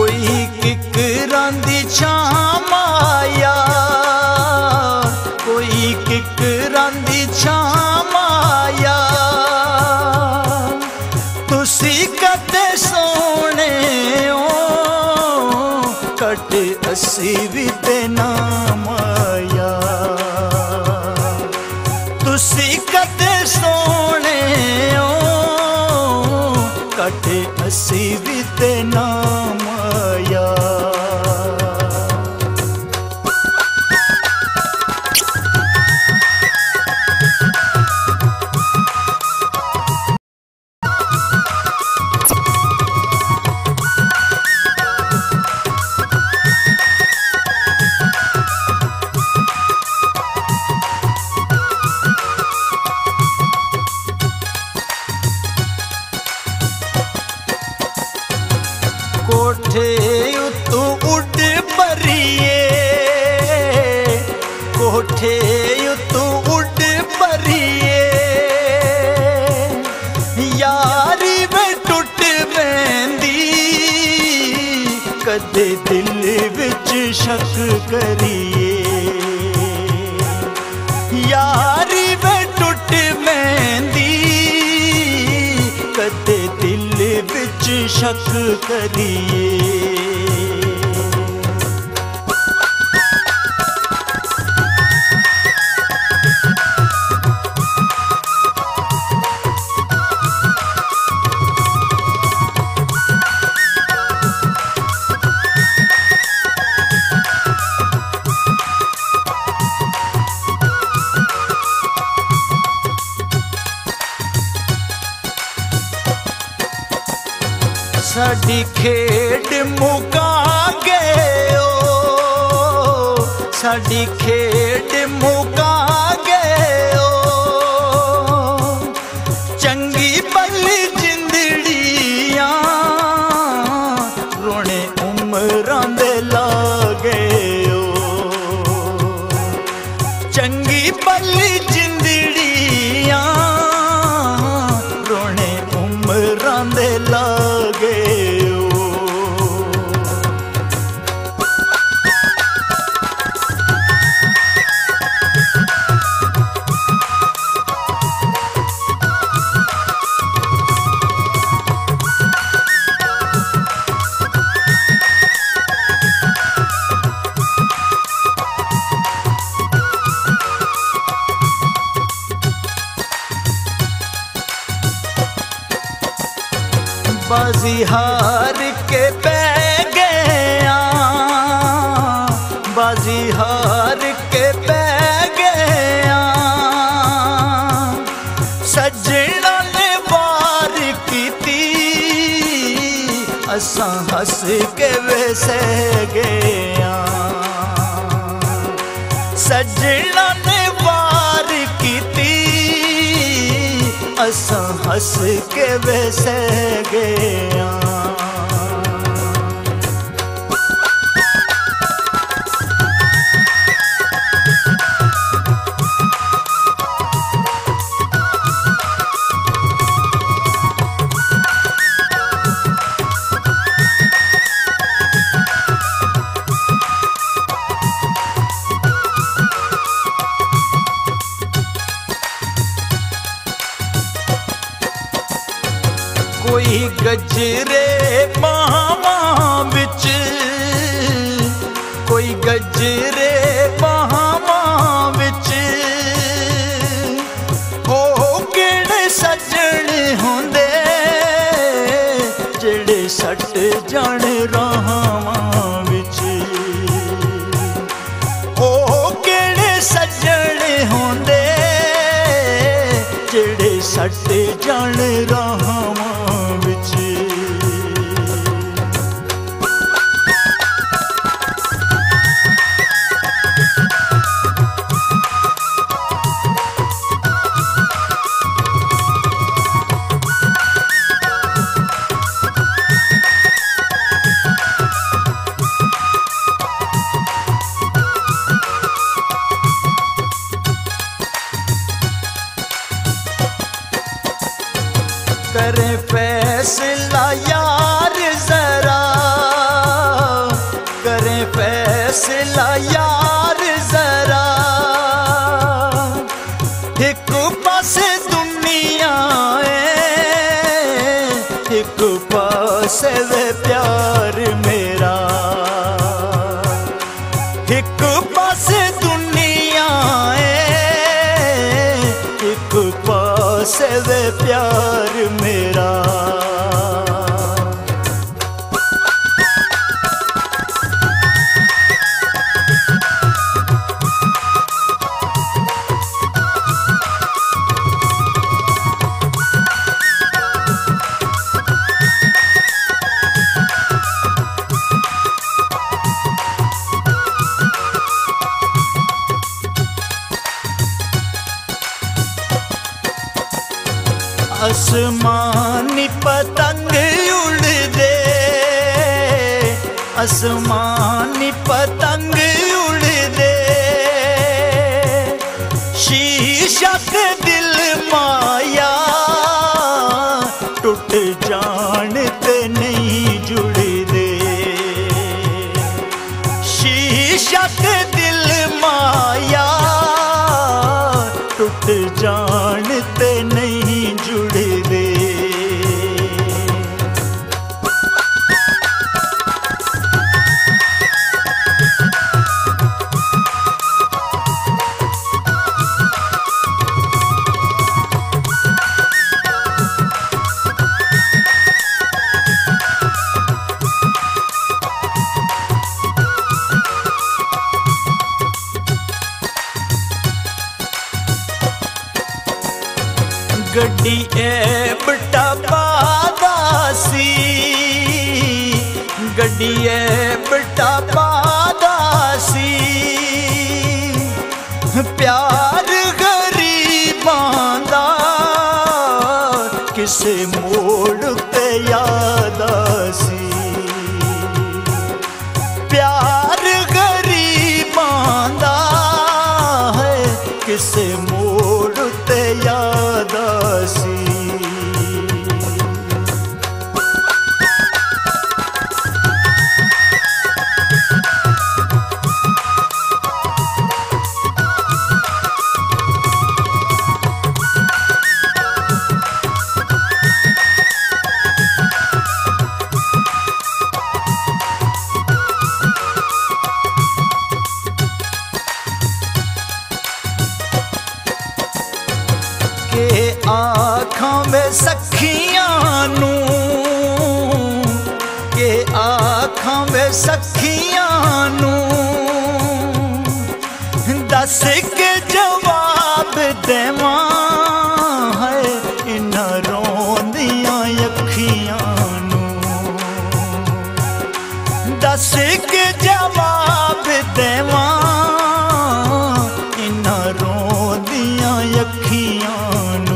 कोई किकरां दी छां माया, कोई किकरां दी छां माया। तुसी कदे सोने हो कट असी भी ते ना माया। तुसी कदे सोने हो कट असी भी ते ना माया। कोठे उतू उड़ परिए, कोठे उतू उड़ परिए। यारी में टुट वेंदी कदे दिल विच शक करिए। यारी में टुट वेंदी कदे दिल विच शक करिए। साडी खेड मुका गए हो, साडी खेड मुका गए हो। चंगी भली जिंदड़ियां रोने उमरां दे लागे हो। चंगी भली जिंदड़ियां रोने उमरां दे लागे। बाजी हार के पै गया, बाजी हार के पै गया। सजना ने वार कीती असां हस के वैसे गया। सजना ने वार कीती असां हस के वैसे गया। कोई गजरे बाहां विच, कोई गजरे बाहां विच। हो किहड़े सजण हुंदे जेड़े सट जाण राहां विच। हो किहड़े सजण हुंदे जेड़े सट जाण राहां विच। फैसला यार जरा, एक पासे दुनिया है, एक पासे वे प्यार मेरा। एक पासे दुनिया है, एक पासे वे प्यार मेरा। आसमानी पतंग उड़ दे, आसमानी पतंग उड़ दे, शीशा के दिल माया टूट जान ते नहीं जुड़ दे। शीशा के दिल माया टूट जान ते नहीं जुड़ दे। गड्डी ए बटा पादासी, गड्डी ए बटा पादासी, प्यार गरीबां दा किसे मोड़ ते याद आसी। प्यार गरीबां दा है किसे मोड़ ते याद आसी। के आँखां में सखियां नू, के आँखां में सखियां नू, दस के जवाब देवां है इन्हां रोंदियां अखियां नू। दस के जवाब देवां इन्हां रोंदियां अखियां नू।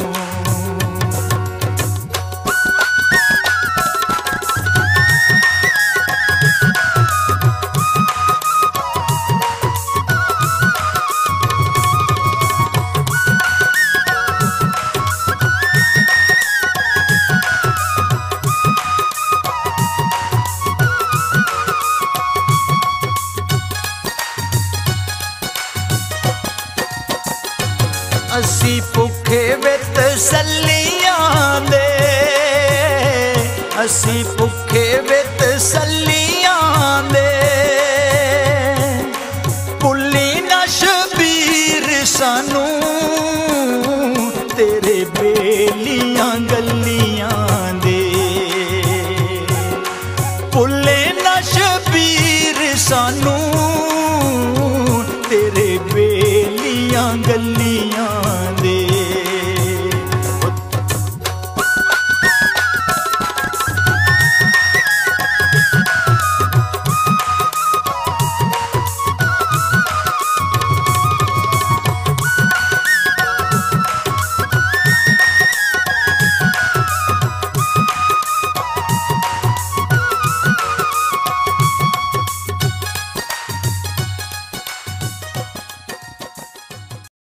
असी भुखे वे तसल्लियां दे, असी भुखे वे तसल्लियां